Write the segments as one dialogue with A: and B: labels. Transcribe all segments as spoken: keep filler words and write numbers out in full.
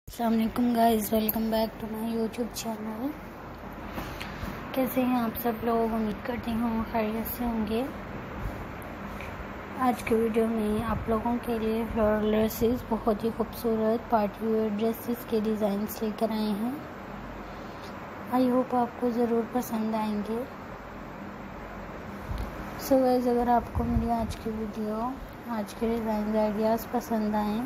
A: अस्सलाम वालेकुम guys, welcome back to my YouTube channel. कैसे हैं आप सब लोग? उम्मीद करती हूँ खैरियत से होंगे। आज के वीडियो में आप लोगों के लिए फ्लोरल ड्रेसेस, बहुत ही खूबसूरत पार्टी वेयर ड्रेसेस के डिज़ाइंस लेकर आए हैं। आई होप आपको ज़रूर पसंद आएंगे। सो गाइस, अगर आपको मेरी आज की वीडियो, आज के डिज़ाइन आइडियाज़ पसंद आएँ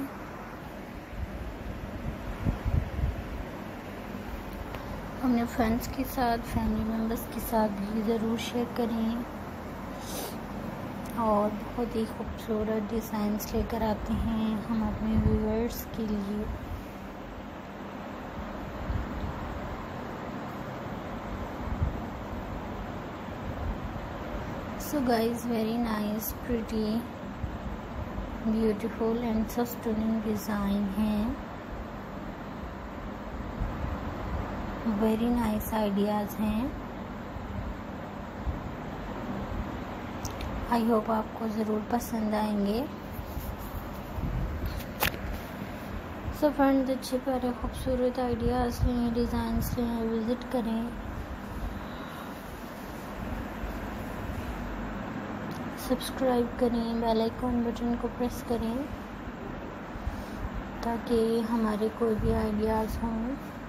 A: अपने फ्रेंड्स के साथ, फैमिली मेम्बर्स के साथ भी ज़रूर शेयर करें। और बहुत ही खूबसूरत डिज़ाइंस लेकर आते हैं हम अपने व्यूअर्स के लिए। So guys, very nice, pretty, beautiful and so stunning design है। वेरी नाइस आइडियाज़ हैं। आई होप आपको ज़रूर पसंद आएंगे। सो फ्रेंड्स, अच्छे प्यारे खूबसूरत आइडियाज़ लें, डिज़ाइंस लें, विज़िट करें। सब्सक्राइब करें, बेल आइकन बटन को प्रेस करें ताकि हमारे कोई भी आइडियाज़ हों